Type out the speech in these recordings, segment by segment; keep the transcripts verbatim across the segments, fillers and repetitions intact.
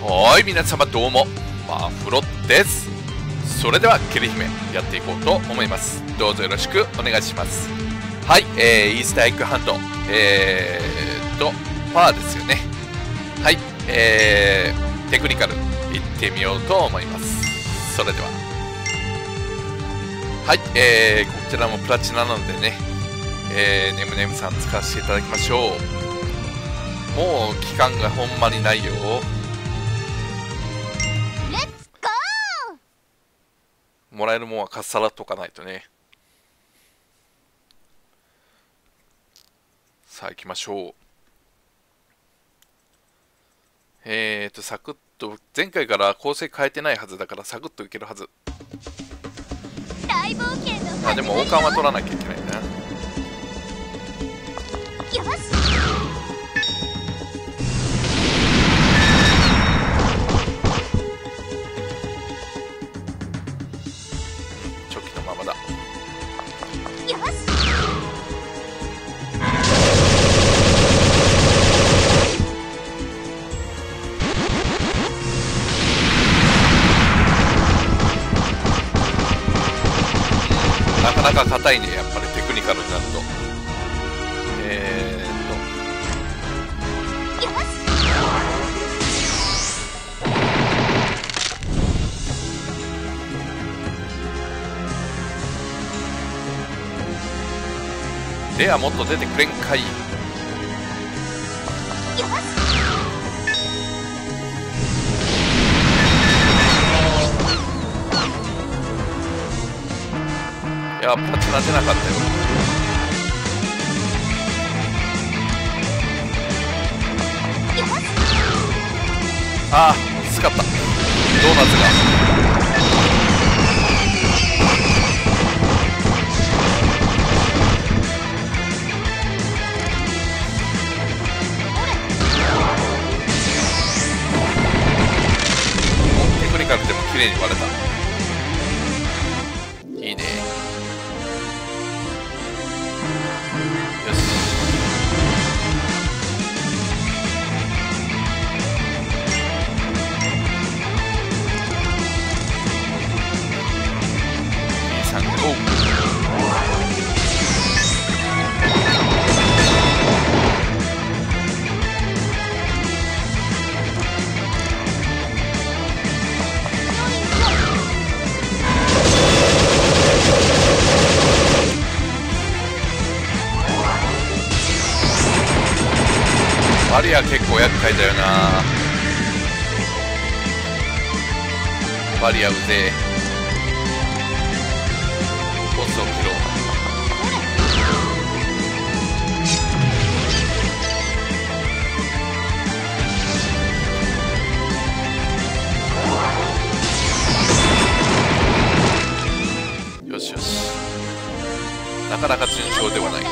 はーい、皆様どうも、マフロです。それではケリ姫やっていこうと思います。どうぞよろしくお願いします。はい、えー、イースターエッグハント、えーとパワーですよね。はい、えー、テクニカルいってみようと思います。それでははい、えー、こちらもプラチナなのでね、えー、ネムネムさん使わせていただきましょう。もう期間がほんまにないよ。もらえるもんはかっさらっとかないとね。さあ行きましょう。えーとサクッと前回から構成変えてないはずだからサクッといけるはず。まあでも王冠は取らなきゃいけないな。よし。なかなか硬いね、やっぱりテクニカルになると。えーっとではもっと出てくれんかい。いや、プラチナ出なかったよ。ああ、きつかった。ドーナツが。お、テクニカルでも綺麗に割れた。いいね。よし。にさんご。バリア結構厄介だよな。バリアうぜえ。ボスを切ろう。よしよし。なかなか順調ではないか。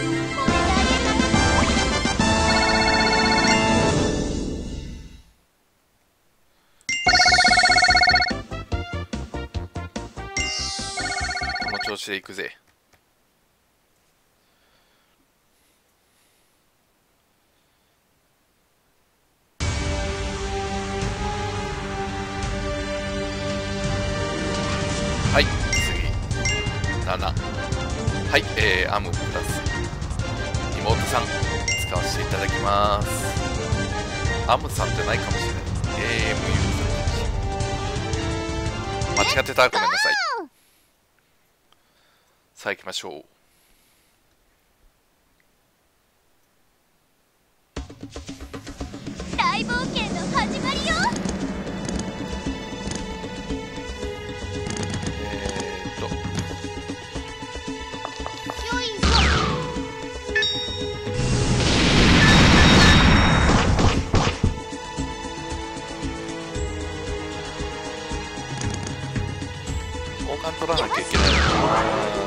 調子でいくぜ。はい、次なな。はい、えー、アムプラス妹さん使わせていただきます。アムさんじゃないかもしれない。 エーエムユー 間違ってたらごめんなさい。さあ行きましょう。 大冒険の始まりよ。 えーっとよいしょ。 王冠取らなきゃいけないのかな。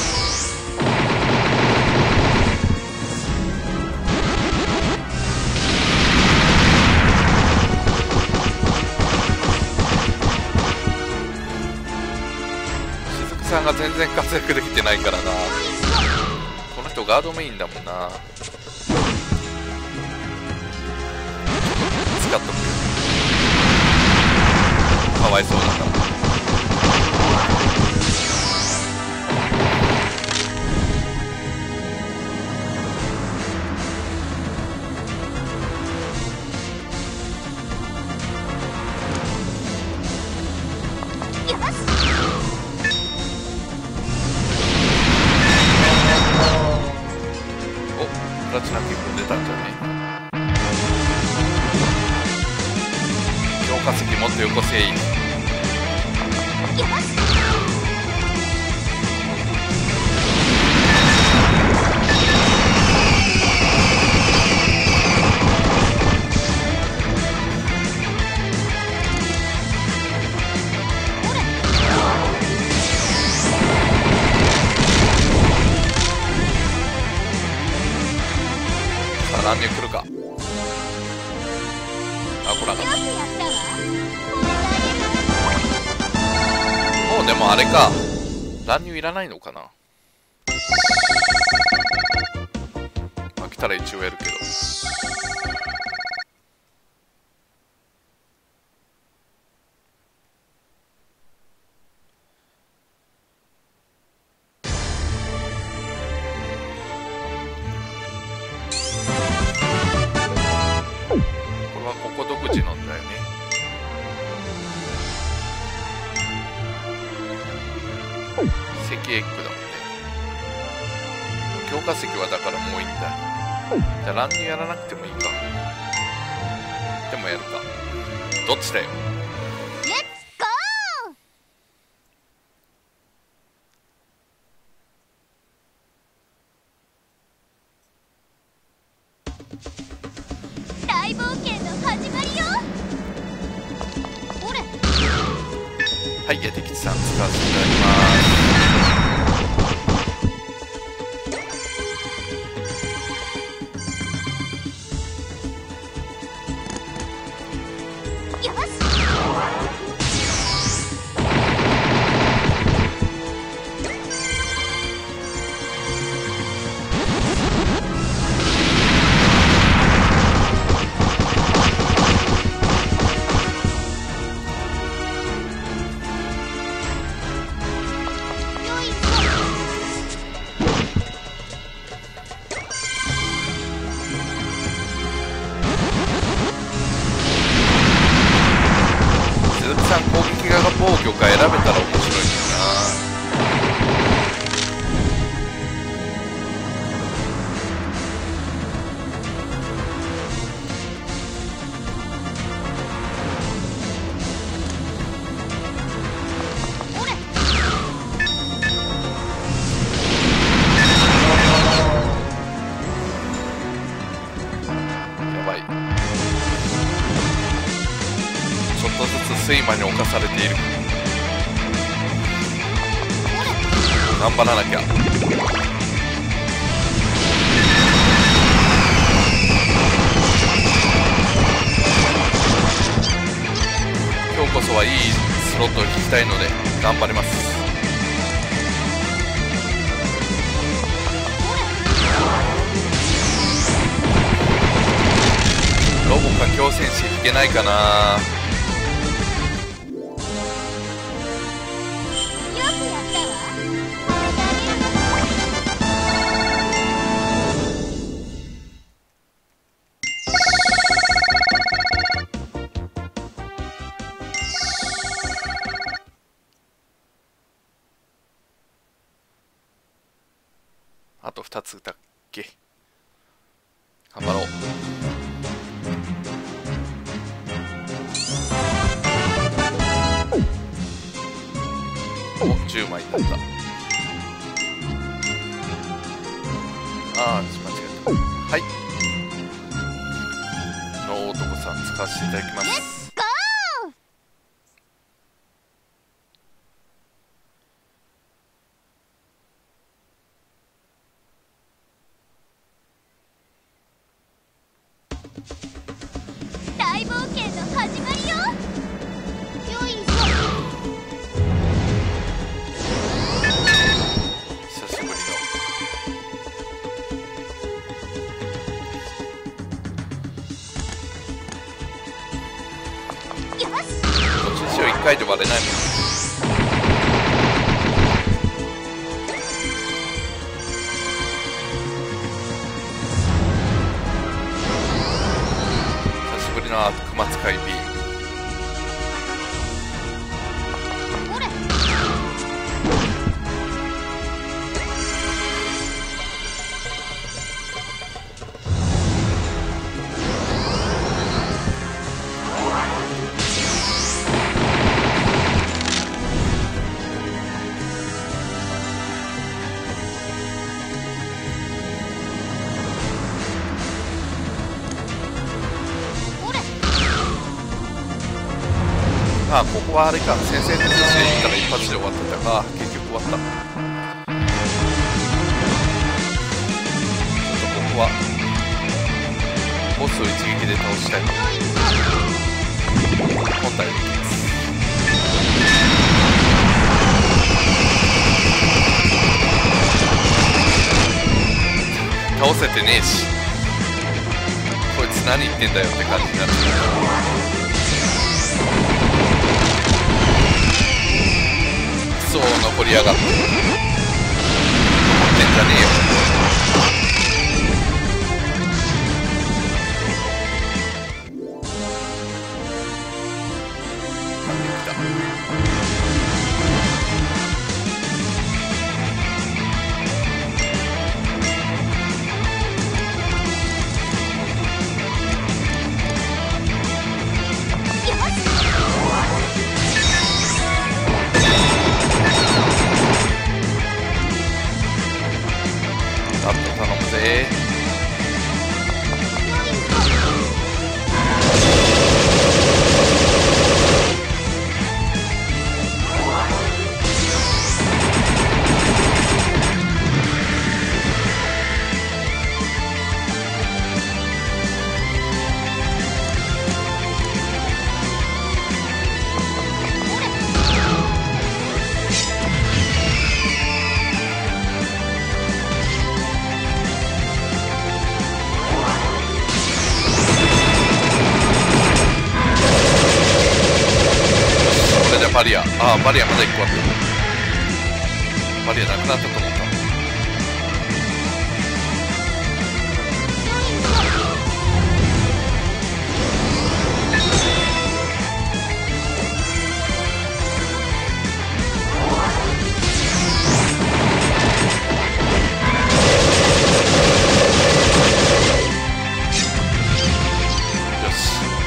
さんが全然活躍できてないからな。この人ガードメインだもんな。使っとく。 かわいそうだから。 プラチナ結構出たんじゃねえ。 強化石もっとよこせい。乱入来るか。あ、来なかった。もうでもあれか、乱入いらないのかな。まあ、来たら一応やるけど。ここ独自なんだよね。石エッグだもんね。強化石はだからもういいんだ。じゃあ乱入やらなくてもいいか。でもやるか。どっちだよ。 レッツゴー。大冒険の始まりよ。ほれ。 はい、やてきちさん使わせていただきます。 よし。 防御か選べたら面白いんだよな。やばい。ちょっとずつ睡魔に侵されている。頑張らなきゃ。今日こそはいいスロットを引きたいので頑張ります。ロボか強戦士引けないかな。あとふたつだっけ。頑張ろう。お、じゅうまいだった。ああ、間違えた。はい。の男さん使わせていただきます。 大冒険の始まりよ。よいしょ。 久しぶりの回で割れないもん。久しぶりの悪魔使いビーム。ああ、ここはあれか、先制の寿司で行ったら一発で終わってたか。結局終わった。ちょっとここはボスを一撃で倒したい。本体でいきます。倒せてねえし、こいつ何言ってんだよって感じになってる。そう残りやがって。持ってんじゃねえよ。反撃だ。あと頼むぜ。バリア、ああ、バリアまだいっこあった。バリアなくなったと思った。よし。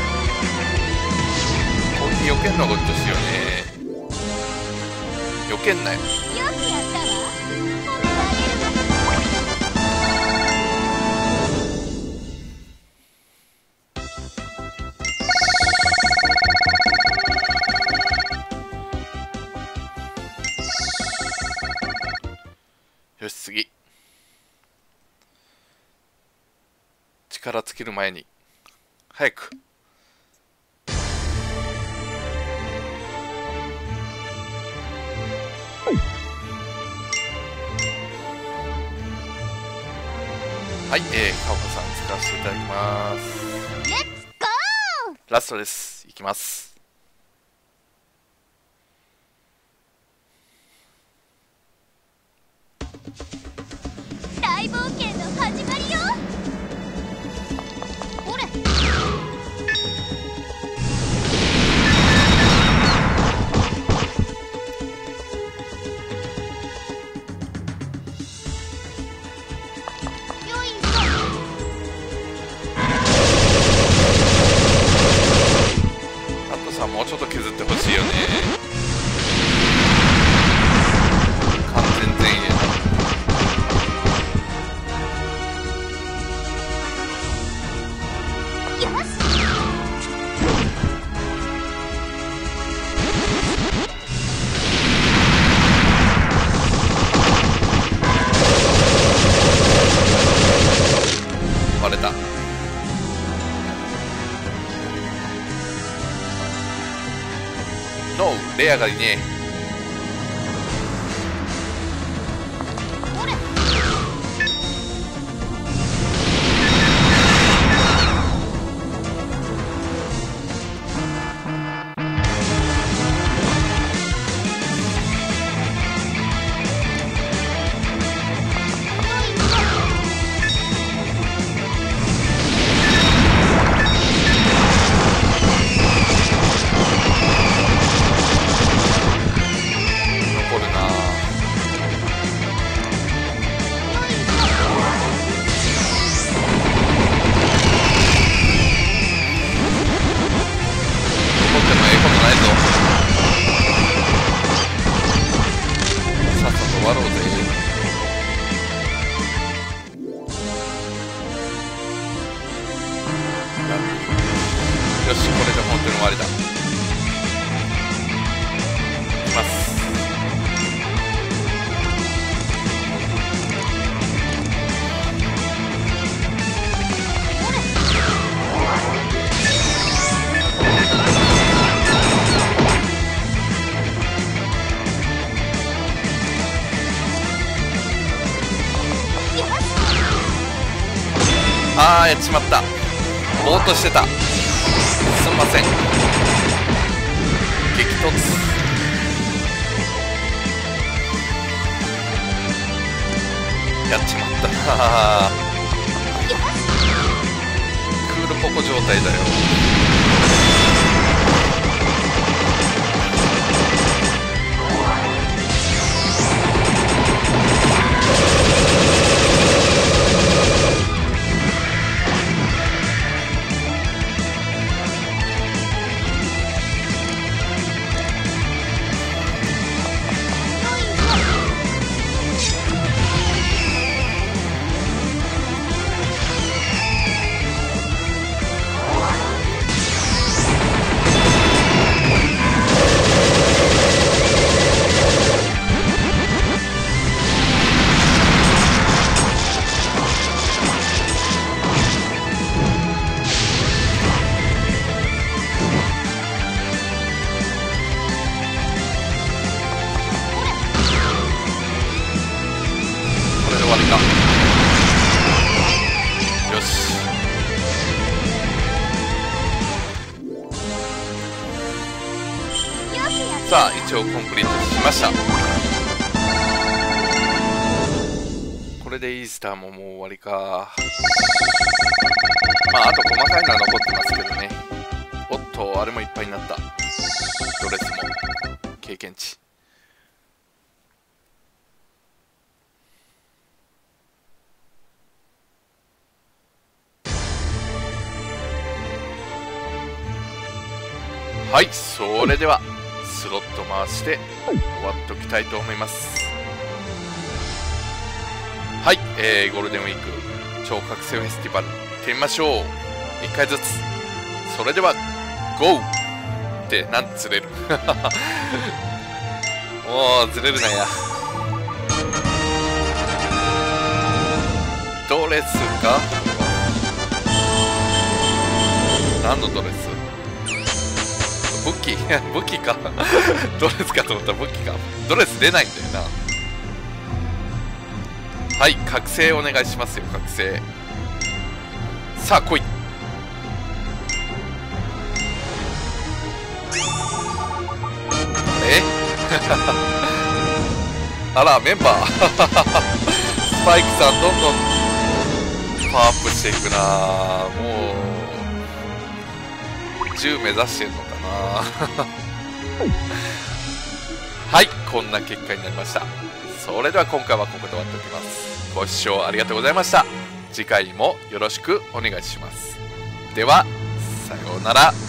こういう避けんのがうっとしいよね。避けんなよ。 よくやったわ。 よし、次。力尽きる前に早く。はい、えー、カオカさん使わせていただきます。 レッツゴー。 ラストです。いきます。 大冒険の始まりよ。ほれ。 もうちょっと削ってほしいよね。完全前衛だ。 よし。 割れた。ノー、レアがいねえ。 ほれ。 し、これで本当に終わりだ。いきます。あー、やっちまった。ぼーっとしてた。すんません。激突。やっちまったな。クールポコ状態だよ。よし。さあ一応コンプリートしました。これでイースターももう終わりか。まああと細かいのは残ってますけどね。おっとあれもいっぱいになった。ドレスも経験値。はい、それではスロット回して終わっときたいと思います。はい、えー、ゴールデンウィーク超覚醒フェスティバル行ってみましょう。いっかいずつ。それではゴーってなんつれるもうずれるなや。ドレスか、何のドレス？武器武器かドレスかと思ったら武器か。ドレス出ないんだよな。はい、覚醒お願いしますよ。覚醒さあ来い。えあらメンバースパイクさんどんどんパワーアップしていくな。もうじゅう目指してんのかなはい、こんな結果になりました。それでは今回はここで終わっておきます。ご視聴ありがとうございました。次回もよろしくお願いします。ではさようなら。